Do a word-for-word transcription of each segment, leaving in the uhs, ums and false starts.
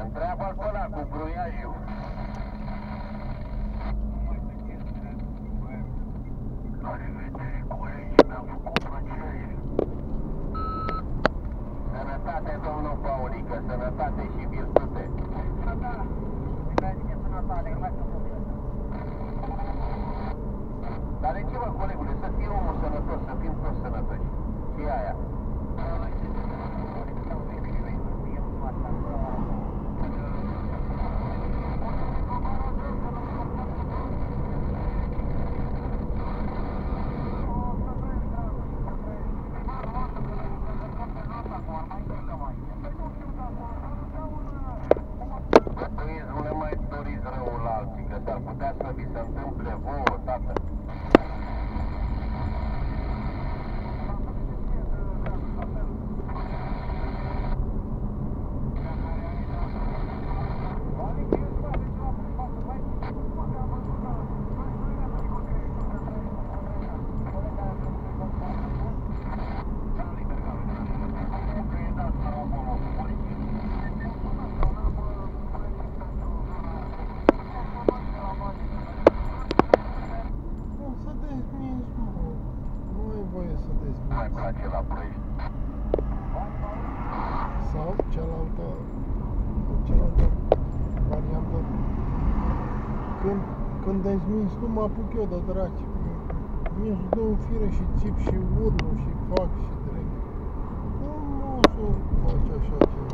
Întreabă-l pe ăla cu gruiajul. La revedere, colegi, mi-a făcut plăcere. Sănătate, domnul Paulică, sănătate și virtute. Sănătate. Mai zice sănătate, că mai sunt bine. Dar de ce, mă, colegule, să fie omul sănătos, să fim toți sănătoși? Și aia. Turismul nu mai doriți răul la alții, că s-ar putea să vi se întâmple vouă, tată. Mai place la Ploiești. Sau cealaltă, cealaltă variantă. Când, când îmi minți, nu mă apuc eu de draci. Minți două fire și țip și urlu și fac și drept. Nu, nu o să faci așa ceva.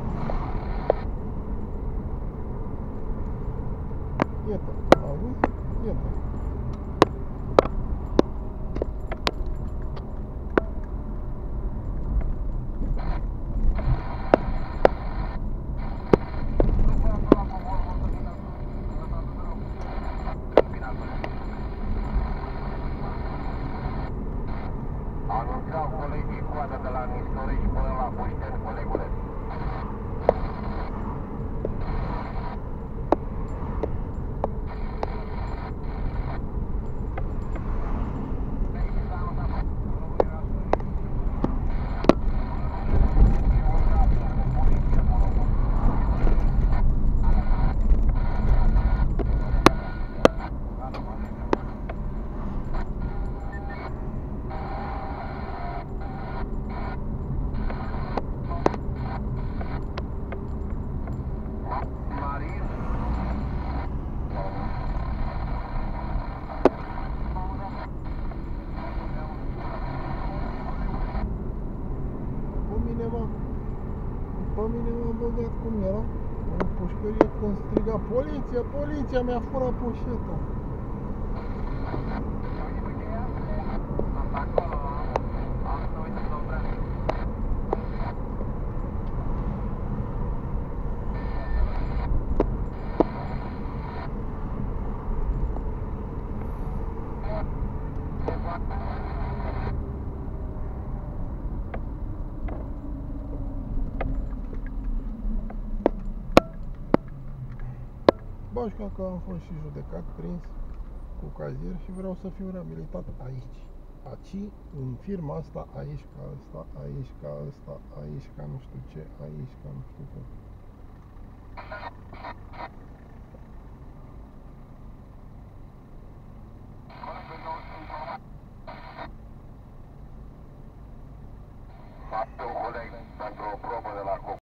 Iată, auzi? Iată. Anunțau colegii coadă de la Nistorești până la Bușteni, colegule. Pe mine m-a băgat cum era în pușcărie când striga poliția, poliția mi-a furat poșeta. Bașca că am fost și judecat, prins cu cazier și vreau să fiu reabilitat aici. Aici, în firma asta, aici ca asta, aici ca asta, aici ca nu știu ce, aici ca nu știu ce. Fac un coleg pentru o probă de la